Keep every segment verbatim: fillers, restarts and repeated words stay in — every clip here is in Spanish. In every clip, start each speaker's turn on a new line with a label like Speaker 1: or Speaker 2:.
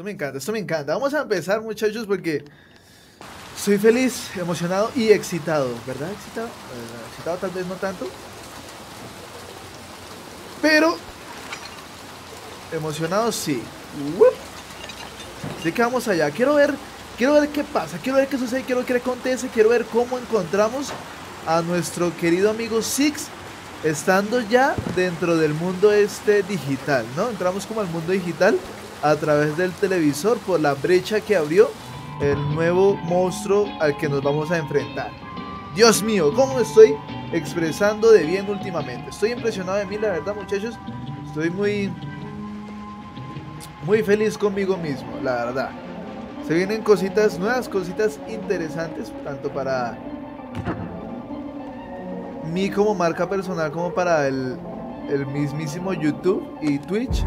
Speaker 1: Esto me encanta, esto me encanta. Vamos a empezar, muchachos, porque estoy feliz, emocionado y excitado, ¿verdad? Excitado, uh, excitado tal vez no tanto, pero emocionado sí. ¡Wup! Así que vamos allá. Quiero ver, quiero ver qué pasa, quiero ver qué sucede, quiero ver qué acontece, quiero ver cómo encontramos a nuestro querido amigo Six, estando ya dentro del mundo este digital, ¿no? Entramos como al mundo digital a través del televisor por la brecha que abrió el nuevo monstruo al que nos vamos a enfrentar. Dios mío, cómo me estoy expresando de bien últimamente. Estoy impresionado de mí, la verdad, muchachos. Estoy muy, muy feliz conmigo mismo, la verdad. Se vienen cositas, nuevas cositas interesantes, tanto para mí como marca personal, como para el, el mismísimo YouTube y Twitch.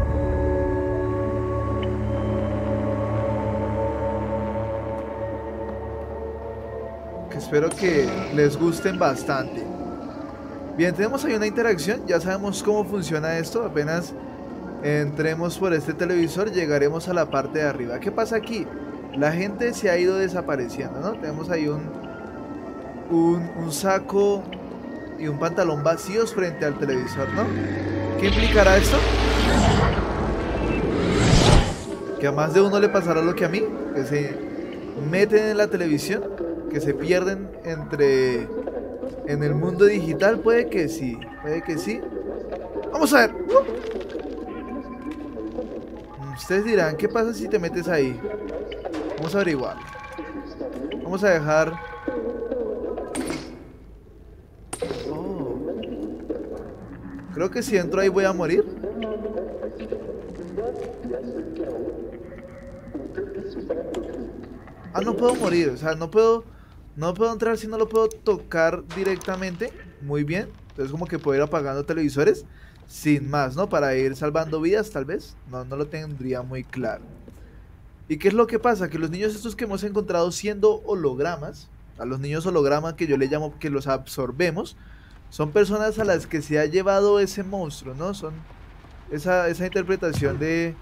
Speaker 1: Que espero que les gusten bastante. Bien, tenemos ahí una interacción, ya sabemos cómo funciona esto. Apenas entremos por este televisor llegaremos a la parte de arriba. ¿Qué pasa aquí? La gente se ha ido desapareciendo, ¿no? Tenemos ahí un, un, un saco y un pantalón vacíos frente al televisor, ¿no? ¿Qué implicará esto? Que a más de uno le pasará lo que a mí, que se meten en la televisión, que se pierden entre en el mundo digital. Puede que sí, puede que sí. Vamos a ver. Ustedes dirán, ¿qué pasa si te metes ahí? Vamos a averiguar. Vamos a dejar... Creo que si entro ahí voy a morir. Ah, no puedo morir, o sea, no puedo No puedo entrar si no lo puedo tocar directamente. Muy bien, entonces como que puedo ir apagando televisores sin más, ¿no? Para ir salvando vidas tal vez. No, no lo tendría muy claro. ¿Y qué es lo que pasa? Que los niños estos que hemos encontrado siendo hologramas, a los niños holograma que yo le llamo que los absorbemos, son personas a las que se ha llevado ese monstruo, ¿no? Son esa, esa interpretación de,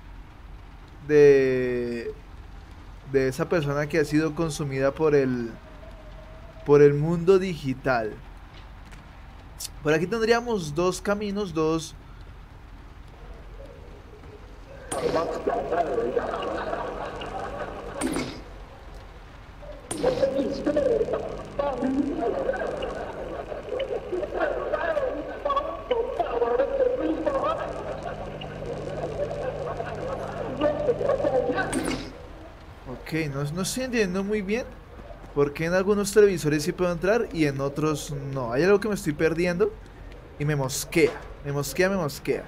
Speaker 1: de, de esa persona que ha sido consumida por el, por el mundo digital. Por aquí tendríamos dos caminos, dos... Ok, no, no estoy entendiendo muy bien por qué en algunos televisores sí puedo entrar y en otros no. Hay algo que me estoy perdiendo y me mosquea, me mosquea, me mosquea.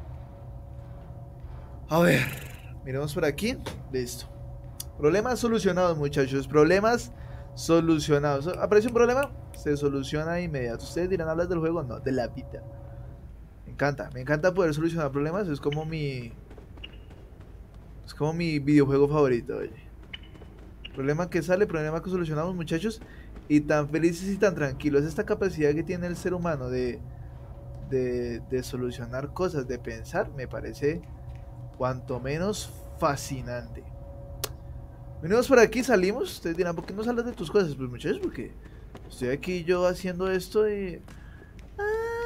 Speaker 1: A ver, miremos por aquí. Listo. Problemas solucionados, muchachos. Problemas solucionados. ¿Aparece un problema? Se soluciona de inmediato. Ustedes dirán, ¿hablas del juego? No, de la vida. Me encanta, me encanta poder solucionar problemas. Es como mi... Es como mi videojuego favorito, oye. Problema que sale, problema que solucionamos, muchachos. Y tan felices y tan tranquilos. Esta capacidad que tiene el ser humano de, de, de solucionar cosas, de pensar, me parece cuanto menos fascinante. Venimos por aquí, salimos. Ustedes dirán, ¿por qué no sales de tus cosas? Pues muchachos, porque estoy aquí yo haciendo esto y... Ah,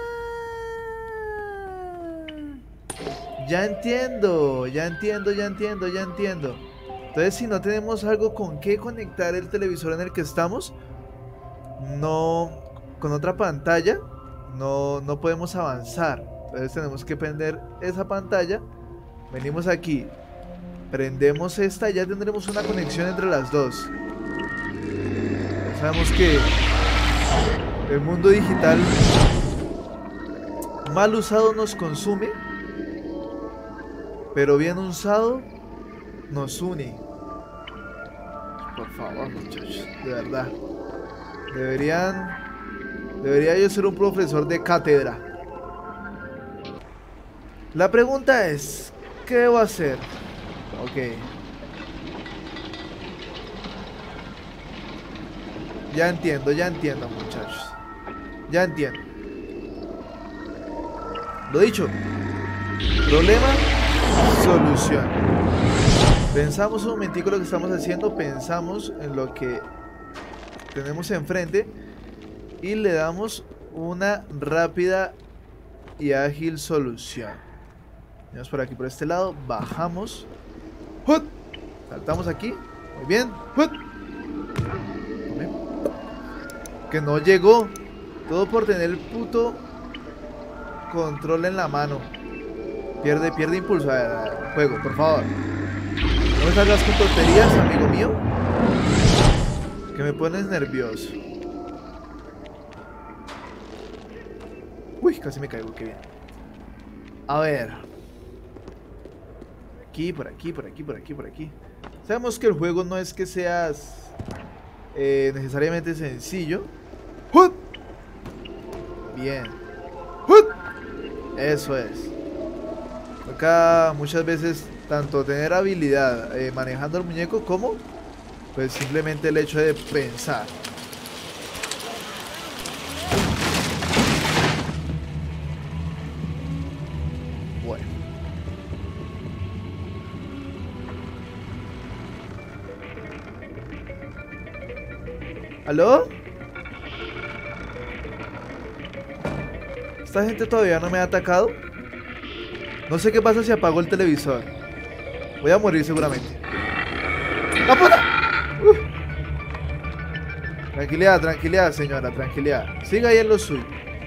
Speaker 1: ya entiendo, ya entiendo, ya entiendo, ya entiendo. Entonces, si no tenemos algo con qué conectar el televisor en el que estamos, no, con otra pantalla, no, no podemos avanzar. Entonces tenemos que prender esa pantalla. Venimos aquí, prendemos esta y ya tendremos una conexión entre las dos. Ya sabemos que el mundo digital mal usado nos consume, pero bien usado nos une. Por favor, muchachos, de verdad. Deberían... Debería yo ser un profesor de cátedra. La pregunta es, ¿qué debo hacer? Ok. Ya entiendo, ya entiendo, muchachos. Ya entiendo. Lo dicho. Problema, solución. Pensamos un momentico lo que estamos haciendo, pensamos en lo que tenemos enfrente y le damos una rápida y ágil solución. Vamos por aquí, por este lado, bajamos, ¡hut! Saltamos aquí, muy bien, ¡hut! Que no llegó, todo por tener el puto control en la mano. Pierde, pierde impulso. A ver, a ver, juego, por favor. No me salgas con tonterías, amigo mío, que me pones nervioso. Uy, casi me caigo, qué bien. A ver. Aquí, por aquí, por aquí, por aquí, por aquí. Sabemos que el juego no es que seas eh, necesariamente sencillo. ¡Hut! Bien. ¡Hut! Eso es. Acá muchas veces tanto tener habilidad eh, manejando el muñeco como pues simplemente el hecho de pensar. Bueno. ¿Aló? ¿Esta gente todavía no me ha atacado? No sé qué pasa si apago el televisor. Voy a morir seguramente. ¡La puta! Uh. Tranquilidad, tranquilidad, señora, tranquilidad. Siga ahí en lo suyo.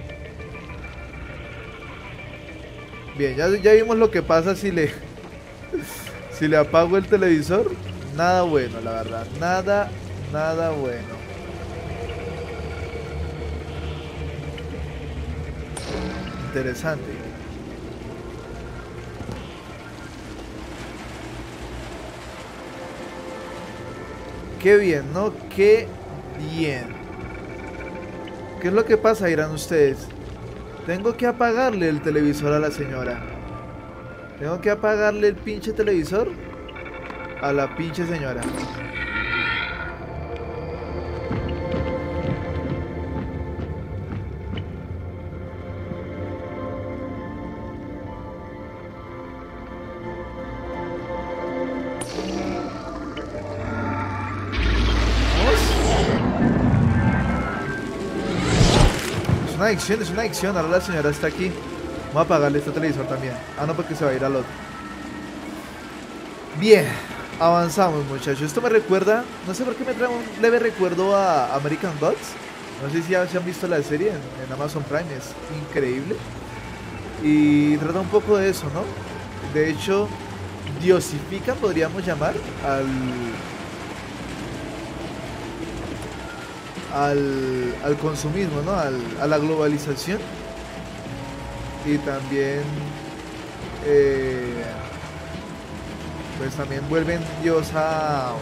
Speaker 1: Bien, ya, ya vimos lo que pasa si le... si le apago el televisor. Nada bueno, la verdad. Nada, nada bueno. Interesante. Qué bien, ¿no? Qué bien. ¿Qué es lo que pasa, dirán ustedes? Tengo que apagarle el televisor a la señora. Tengo que apagarle el pinche televisor a la pinche señora. Es una adicción, es una adicción. Ahora la señora está aquí. Voy a apagarle este televisor también. Ah, no, porque se va a ir al otro. Bien, avanzamos, muchachos. Esto me recuerda, no sé por qué me trae un leve recuerdo a American Gods. No sé si ya se han visto la serie en, en Amazon Prime. Es increíble. Y trata un poco de eso, ¿no? De hecho, diosifican, podríamos llamar, al... Al, al consumismo, ¿no? Al, a la globalización. Y también eh, pues también vuelven Dios a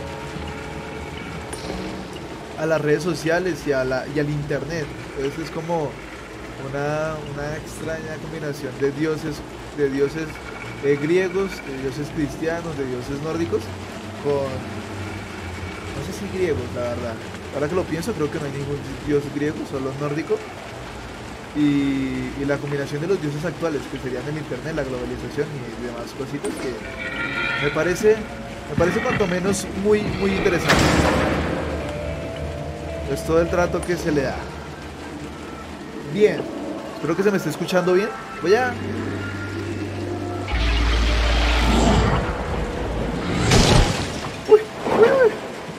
Speaker 1: a las redes sociales y, a la, y al internet. Entonces es como una, una extraña combinación de dioses, de dioses eh, griegos, de dioses cristianos, de dioses nórdicos, con, no sé si griegos, la verdad. Ahora que lo pienso, creo que no hay ningún dios griego, solo nórdico. Y, y la combinación de los dioses actuales, que serían el internet, la globalización y demás cositas, que me parece, me parece cuanto menos muy, muy interesante. Es todo el trato que se le da. Bien, espero que se me esté escuchando bien. Voy a... Uy, uy, uy.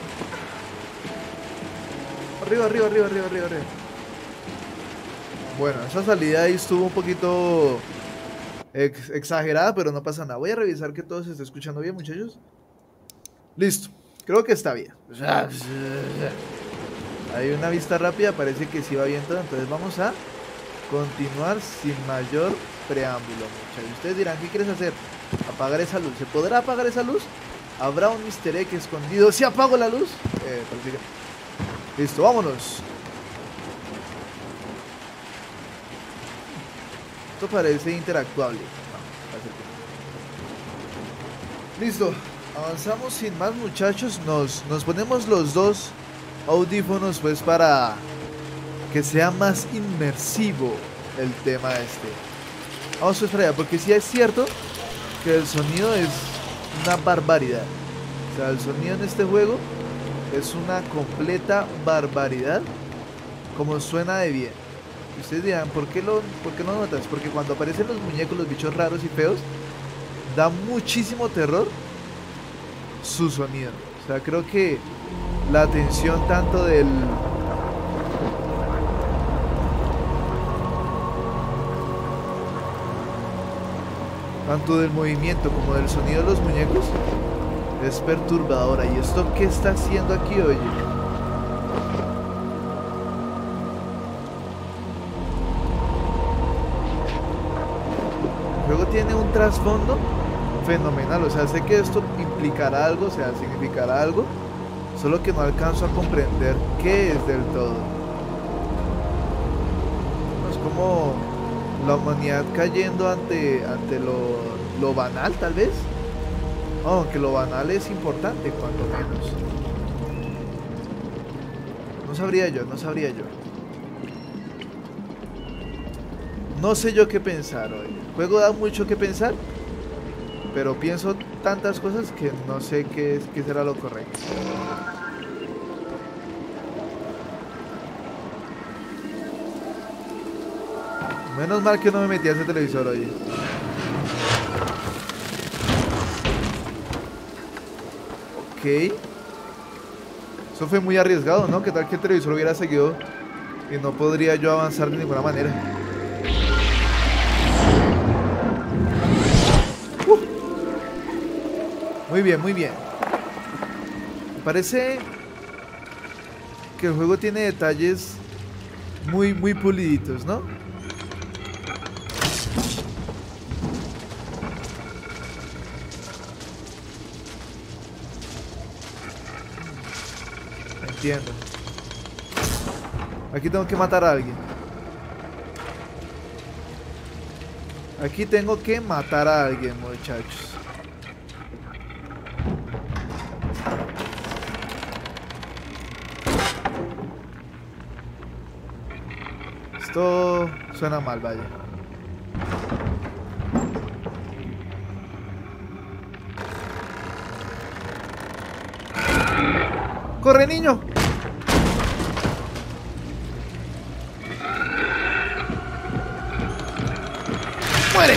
Speaker 1: Arriba, arriba, arriba, arriba, arriba, arriba. Bueno, esa salida ahí estuvo un poquito ex exagerada, pero no pasa nada. Voy a revisar que todo se esté escuchando bien, muchachos. Listo, creo que está bien. Hay una vista rápida, parece que sí va bien todo. Entonces vamos a continuar sin mayor preámbulo, muchachos. Ustedes dirán, ¿qué quieres hacer? Apagar esa luz. ¿Se podrá apagar esa luz? ¿Habrá un easter egg escondido si apago la luz? Eh, parece que... Listo, vámonos. Esto parece interactuable. No, listo, avanzamos sin más, muchachos. Nos, nos ponemos los dos audífonos pues para que sea más inmersivo el tema este. Vamos a esperar, porque sí es cierto que el sonido es una barbaridad. O sea, el sonido en este juego es una completa barbaridad como suena de bien. Y ustedes dirán, ¿por qué lo, por qué lo notas? Porque cuando aparecen los muñecos, los bichos raros y feos, da muchísimo terror su sonido. O sea, creo que la atención tanto del... tanto del movimiento como del sonido de los muñecos es perturbadora. ¿Y esto qué está haciendo aquí, oye? El juego tiene un trasfondo fenomenal. O sea, sé que esto implicará algo, o sea, significará algo, solo que no alcanzo a comprender qué es del todo. Es como la humanidad cayendo ante, ante lo, lo banal, tal vez. Oh, aunque lo banal es importante, cuanto menos. No sabría yo, no sabría yo. No sé yo qué pensar hoy. El juego da mucho que pensar, pero pienso tantas cosas que no sé qué, qué será lo correcto. Menos mal que no me metí a ese televisor, oye. Ok. Eso fue muy arriesgado, ¿no? ¿Qué tal que el televisor hubiera seguido y no podría yo avanzar de ninguna manera? Uh. Muy bien, muy bien. Me parece que el juego tiene detalles muy, muy puliditos, ¿no? Entiendo. Aquí tengo que matar a alguien. Aquí tengo que matar a alguien, muchachos. Esto suena mal, vaya. ¡Corre, niño! ¡Muere!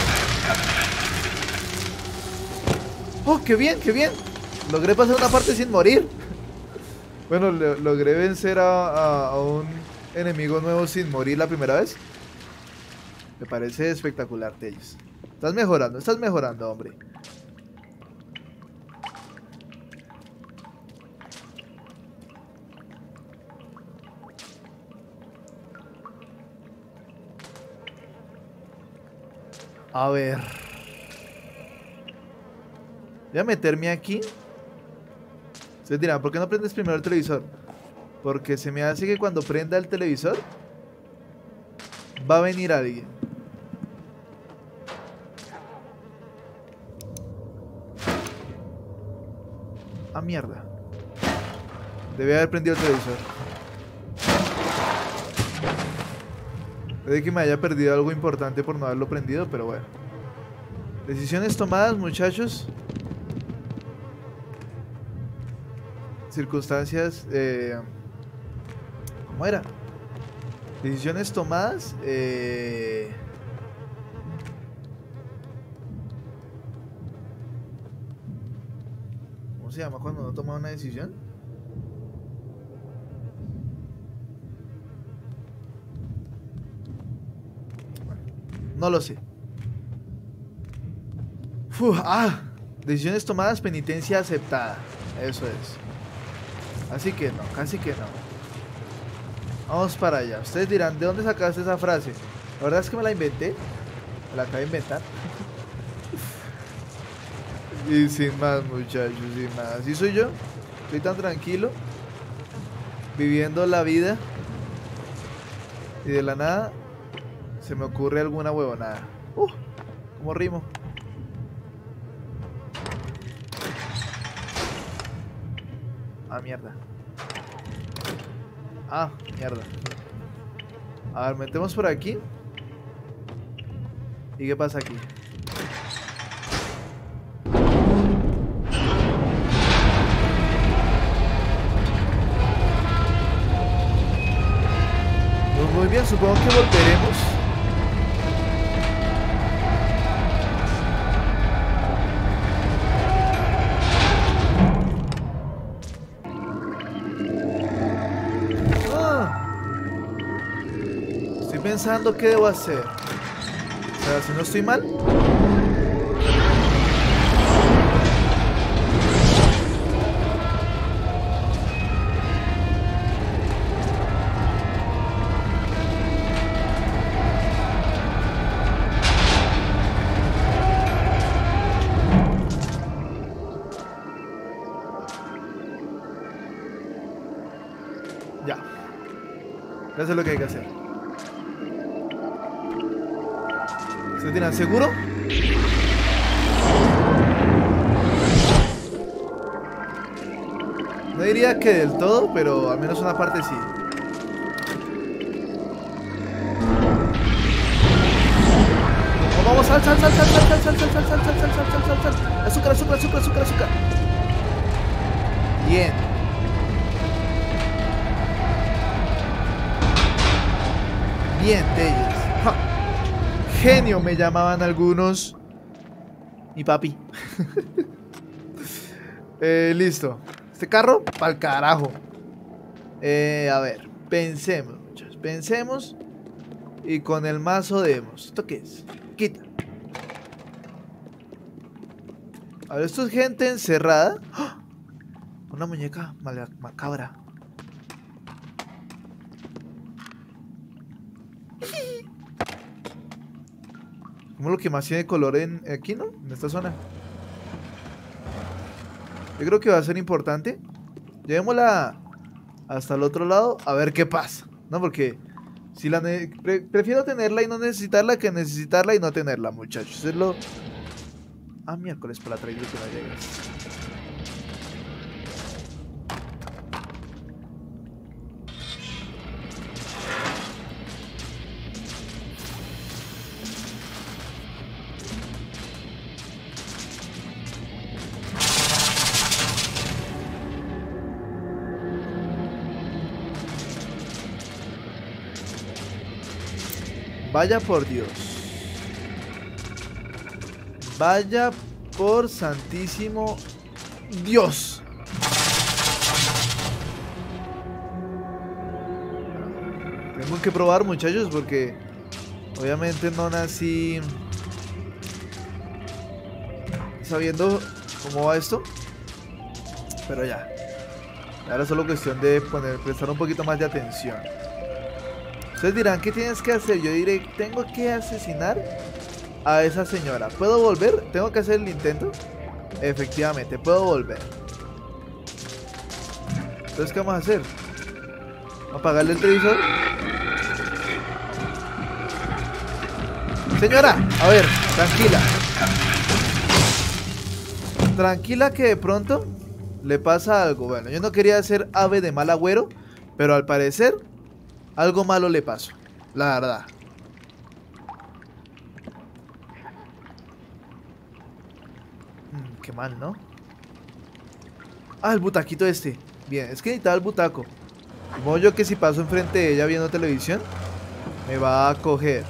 Speaker 1: ¡Oh, qué bien, qué bien! Logré pasar una parte sin morir. Bueno, lo, logré vencer a, a, a un enemigo nuevo sin morir la primera vez. Me parece espectacular, Tellos. Estás mejorando, estás mejorando, hombre. A ver. Voy a meterme aquí. Ustedes dirán, ¿por qué no prendes primero el televisor? Porque se me hace que cuando prenda el televisor va a venir alguien. Ah, mierda. Debe haber prendido el televisor. Puede que me haya perdido algo importante por no haberlo prendido, pero bueno. Decisiones tomadas, muchachos. Circunstancias... Eh, ¿Cómo era? Decisiones tomadas. Eh, ¿Cómo se llama cuando uno toma una decisión? No lo sé. Uf, ah, decisiones tomadas, penitencia aceptada. Eso es. Así que no, casi que no. Vamos para allá. Ustedes dirán, ¿de dónde sacaste esa frase? La verdad es que me la inventé. Me la acabé de inventar. Y sin más, muchachos, sin más. Así soy yo. Estoy tan tranquilo, viviendo la vida. Y de la nada se me ocurre alguna huevonada. Uh, ¿Cómo rimo? Ah, mierda. Ah, mierda. A ver, metemos por aquí. ¿Y qué pasa aquí? muy bien, supongo que volveremos. Ah. Estoy pensando qué debo hacer. O sea, si no estoy mal. Ya. Ya sé lo que hay que hacer. ¿Se tiran seguro? No diría que del todo, pero al menos una parte sí. Vamos, vamos, sal, sal, sal, sal, sal, sal, sal, sal, sal, sal, sal, sal, sal, sal, sal, sal. Azúcar, azúcar, azúcar, azúcar, azúcar. Bien. Bien, Telles. Ja. Genio me llamaban algunos. Mi papi. eh, listo. Este carro, pa'l carajo. Eh, a ver, pensemos, muchachos. Pensemos. Y con el mazo demos. ¿Esto qué es? Quita. A ver, esto es gente encerrada. ¡Oh! Una muñeca macabra. Como lo que más tiene color en aquí, ¿no? En esta zona. Yo creo que va a ser importante. Llevémosla hasta el otro lado a ver qué pasa, ¿no? Porque si la pre prefiero tenerla y no necesitarla que necesitarla y no tenerla, muchachos. Es lo... Ah, miércoles, para la traigo que no llegas. Vaya por Dios. Vaya por santísimo Dios. Tengo que probar, muchachos, porque obviamente no nací sabiendo cómo va esto. Pero ya. Ahora es solo cuestión de poner, prestar un poquito más de atención. Ustedes dirán, ¿qué tienes que hacer? Yo diré, tengo que asesinar a esa señora. ¿Puedo volver? ¿Tengo que hacer el intento? Efectivamente, puedo volver. Entonces, ¿qué vamos a hacer? ¿Vamos a apagarle el televisor? Señora, a ver, tranquila. Tranquila que de pronto le pasa algo. Bueno, yo no quería ser ave de mal agüero, pero al parecer... algo malo le pasó, la verdad. Mm, qué mal, ¿no? Ah, el butaquito este. Bien, es que necesitaba el butaco. De modo yo que si paso enfrente de ella viendo televisión, me va a coger.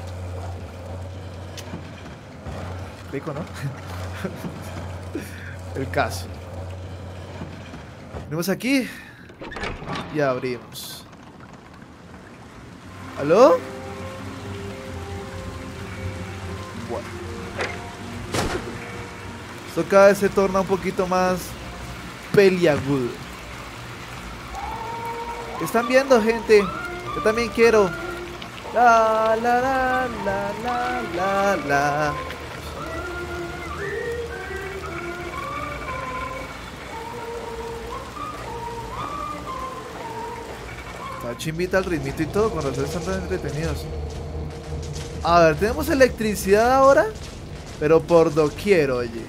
Speaker 1: Rico, ¿no? El caso. Venimos aquí y abrimos. ¿Aló? Bueno. Esto cada vez se torna un poquito más peliagudo. ¿Están viendo, gente? Yo también quiero. La la la la la la la. Está chimbita el ritmito y todo, con razón están tan entretenidos. A ver, tenemos electricidad ahora, pero por doquier, oye.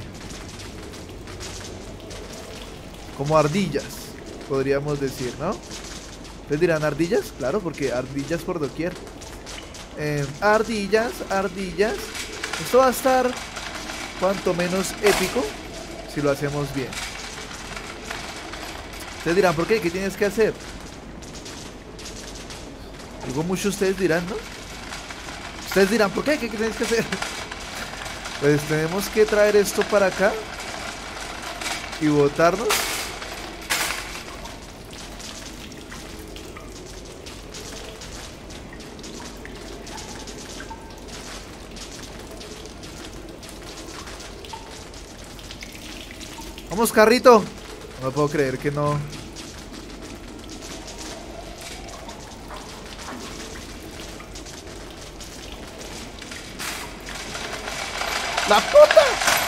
Speaker 1: Como ardillas, podríamos decir, ¿no? ¿Ustedes dirán ardillas? Claro, porque ardillas por doquier. Eh, ardillas, ardillas. Esto va a estar cuanto menos épico si lo hacemos bien. Ustedes dirán, ¿por qué? ¿Qué tienes que hacer? Digo mucho, ustedes dirán, ¿no? Ustedes dirán, ¿por qué? ¿Qué tenéis que hacer? Pues tenemos que traer esto para acá y botarnos. Vamos, carrito. No me puedo creer que no. ¡La puta!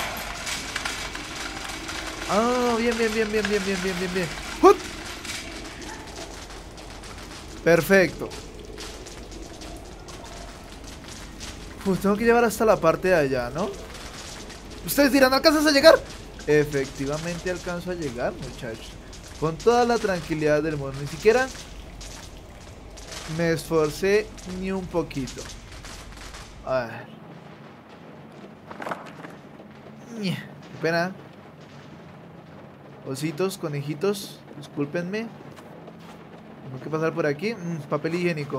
Speaker 1: Ah, bien, bien, bien, bien, bien, bien, bien, bien, bien. ¡Hut! Perfecto. Uf, tengo que llevar hasta la parte de allá, ¿no? Ustedes dirán, ¿no alcanzas a llegar? Efectivamente alcanzo a llegar, muchachos. Con toda la tranquilidad del mundo. Ni siquiera me esforcé ni un poquito. A ver. Qué pena. Ositos, conejitos, discúlpenme. Tengo que pasar por aquí. Mm, papel higiénico.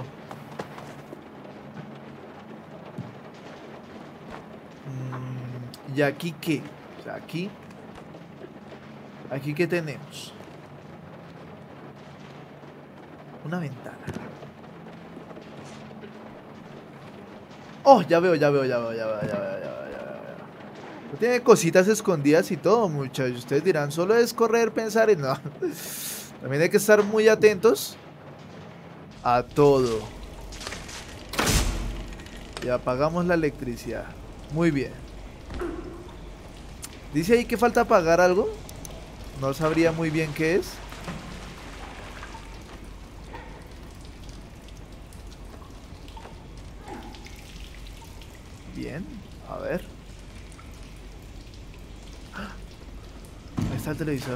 Speaker 1: Mm, ¿y aquí qué? O sea, aquí. Aquí qué tenemos. Una ventana. Oh, ya veo, ya veo, ya veo, ya veo, ya veo, ya veo, ya veo. Tiene cositas escondidas y todo, muchachos. Ustedes dirán, solo es correr, pensar y no. También hay que estar muy atentos a todo. Y apagamos la electricidad. Muy bien. Dice ahí que falta apagar algo. No sabría muy bien qué es. Bien, a ver. Ahí está el televisor.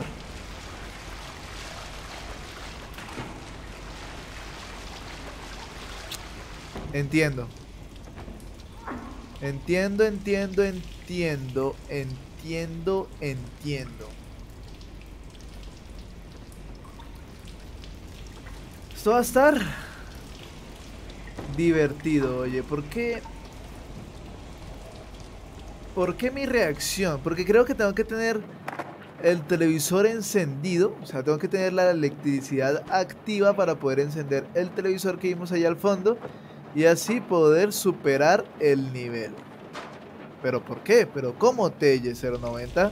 Speaker 1: Entiendo. Entiendo, entiendo, entiendo, entiendo, entiendo. Esto va a estar divertido, oye, ¿por qué? ¿Por qué mi reacción? Porque creo que tengo que tener el televisor encendido, o sea, tengo que tener la electricidad activa para poder encender el televisor que vimos allá al fondo y así poder superar el nivel. ¿Pero por qué? ¿Pero cómo, T Y cero noventa?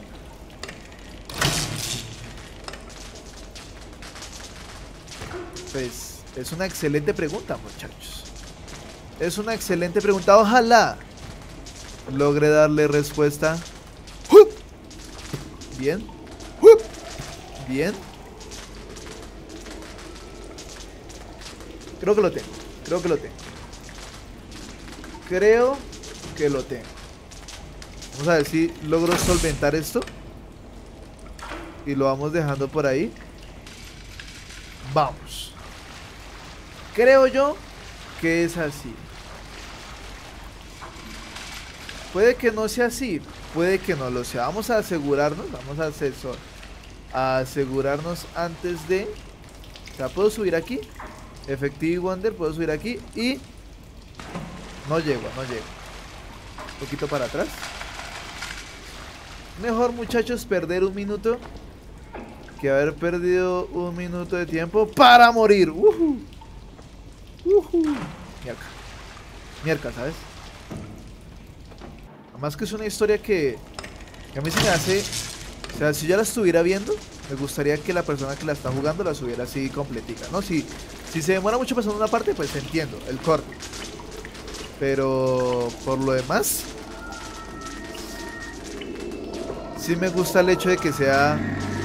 Speaker 1: Pues es una excelente pregunta, muchachos. Es una excelente pregunta. Ojalá logre darle respuesta. ¡Hup! Bien. ¡Hup! Bien. Creo que lo tengo. Creo que lo tengo. Creo que lo tengo. Vamos a ver si logro solventar esto. Y lo vamos dejando por ahí. Vamos. Creo yo que es así. Puede que no sea así, puede que no lo sea. Vamos a asegurarnos, vamos a, asesor, a asegurarnos antes de... O sea, puedo subir aquí. Effective Wonder, puedo subir aquí y... No llego, no llego. Un poquito para atrás. Mejor, muchachos, perder un minuto que haber perdido un minuto de tiempo para morir. Uh-huh. Uh-huh. Mierda. Mierda, ¿sabes? Además que es una historia que, que a mí se me hace... O sea, si yo la estuviera viendo, me gustaría que la persona que la está jugando la subiera así completica, ¿no? Si, si se demora mucho pasando una parte, pues entiendo, el corte. Pero por lo demás, sí me gusta el hecho de que sea...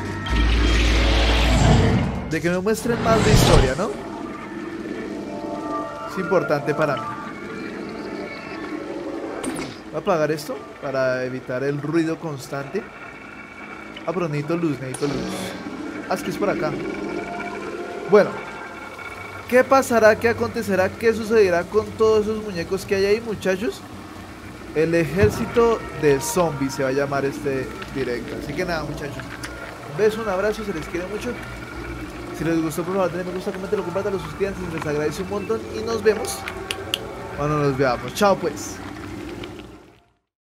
Speaker 1: De que me muestren más de historia, ¿no? Es importante para mí. Voy a apagar esto para evitar el ruido constante. Ah, pero necesito luz, necesito luz. Ah, es que es por acá. Bueno, ¿qué pasará? ¿Qué acontecerá? ¿Qué sucederá con todos esos muñecos que hay ahí, muchachos? El ejército de zombies se va a llamar este directo. Así que nada, muchachos. Un beso, un abrazo, se les quiere mucho. Si les gustó, por favor, denle me gusta, comenten, compartan, suscríbanse, les agradece un montón y nos vemos cuando nos veamos. Chao pues.